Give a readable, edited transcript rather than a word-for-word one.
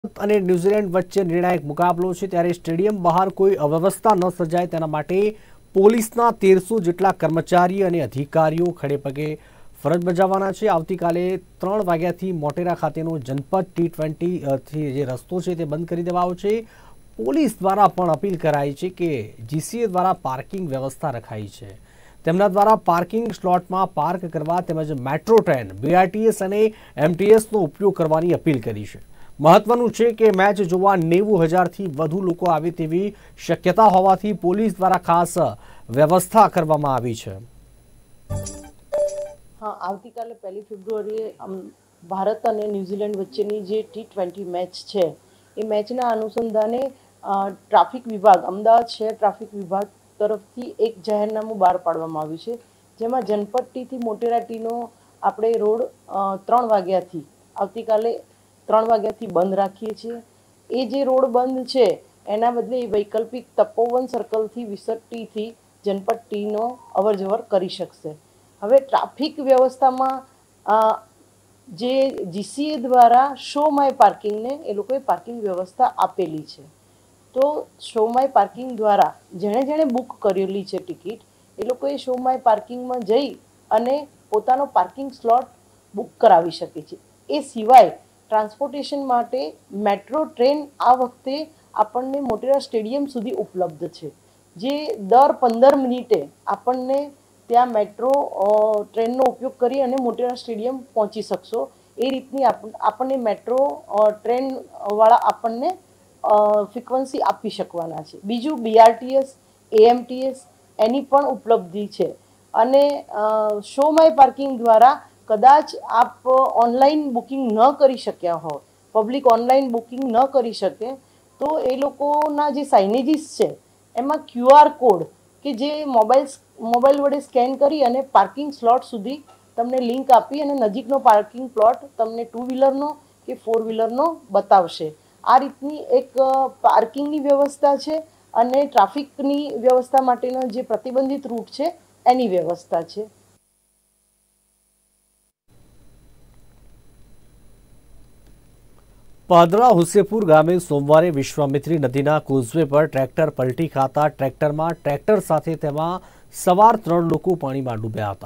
અને ન્યુઝીલેન્ડ વચ્ચે નિર્ણાયક મુકાબલો છે ત્યારે સ્ટેડિયમ બહાર કોઈ અવ્યવસ્થા ન સર્જાય તેના માટે પોલીસના 1300 જેટલા કર્મચારી અને અધિકારીઓ ખડેપગે ફરજ બજાવવાના છે। આવતીકાલે 3 વાગ્યાથી મોટેરા ખાતેનો જનપદ T20 થી જે રસ્તો છે તે બંધ કરી દેવાયો છે। પોલીસ દ્વારા પણ અપીલ કરાઈ છે કે જીસીએ દ્વારા પાર્કિંગ વ્યવસ્થા રખાઈ છે। તેમના દ્વારા પાર્કિંગ સ્લોટમાં પાર્ક કરવા તેમજ મેટ્રો ટ્રેન બીઆરટીએસ અને એમટીએસનો ઉપયોગ કરવાની અપીલ કરી છે। महत्वનું છે કે મેચ જોવા 90,000 થી વધુ લોકો આવે તેવી શક્યતા હોવાથી પોલીસ દ્વારા ખાસ વ્યવસ્થા કરવામાં આવી છે। हाँ, આવતીકાલે 1 ફેબ્રુઆરીએ ભારત અને ન્યુઝીલેન્ડ વચ્ચેની જે T20 મેચ છે એ મેચના અનુસંધાને ટ્રાફિક વિભાગ અમદાવાદ શહેર ટ્રાફિક વિભાગ તરફથી એક જાહેરનામું બહાર પાડવામાં આવ્યું છે, જેમાં જનપદ ટીથી મોટેરા ટીનો આપણે રોડ 3 વાગ્યાથી આવતીકાલે 3 વાગ્યાથી બંધ રાખીએ છીએ। એ જે રોડ બંધ છે એના બદલે વૈકલ્પિક તપોવન સર્કલથી વિસટ ટીથી જનપદ ટીનો અવરજવર કરી શકશે। હવે ટ્રાફિક વ્યવસ્થામાં જે જીસીએ દ્વારા શો માય પાર્કિંગને એ લોકોએ પાર્કિંગ વ્યવસ્થા આપેલી છે। તો શો માય પાર્કિંગ દ્વારા જેણે બુક કરેલી છે ટિકિટ એ લોકોએ શો માય પાર્કિંગમાં જઈ અને પોતાનો પાર્કિંગ સ્લોટ બુક કરાવી શકે છે। એ સિવાય ટ્રાન્સપોર્ટેશન માટે મેટ્રો ટ્રેન આ વખતે આપણને મોટેરા સ્ટેડિયમ સુધી ઉપલબ્ધ છે, જે દર 15 મિનિટે આપણને ત્યાં મેટ્રો ટ્રેનનો ઉપયોગ કરી અને મોટેરા સ્ટેડિયમ પહોંચી શકશો। એ રીતની આપણને મેટ્રો ટ્રેનવાળા આપણને ફ્રિકવન્સી આપી શકવાના છે। બીજું બીઆરટીએસ એએમટીએસ એની પણ ઉપલબ્ધિ છે અને શો માય પાર્કિંગ દ્વારા કદાચ આપ ઓનલાઈન બુકિંગ ન કરી શક્યા હો, પબ્લિક ઓનલાઈન બુકિંગ ન કરી શકે તો એ લોકોના જે સાઇનેજીસ છે એમાં QR કોડ કે જે મોબાઈલ વડે સ્કેન કરી અને પાર્કિંગ સ્લોટ સુધી તમને લિંક આપી અને નજીકનો પાર્કિંગ પ્લોટ તમને 2 વ્હીલરનો કે 4 વ્હીલરનો બતાવશે। આ રીતની એક પાર્કિંગની વ્યવસ્થા છે અને ટ્રાફિકની વ્યવસ્થા માટેનો જે પ્રતિબંધિત રૂટ છે એની વ્યવસ્થા છે। પાદરા હુસેપુર ગામે સોમવારે વિશ્વામિત્રી નદીના કોઝવે પર ટ્રેક્ટર પલટી ખાતા ટ્રેક્ટરમાં ટ્રેક્ટર સાથે તેમાં સવાર 3 લોકો પાણીમાં ડૂબ્યા હતા।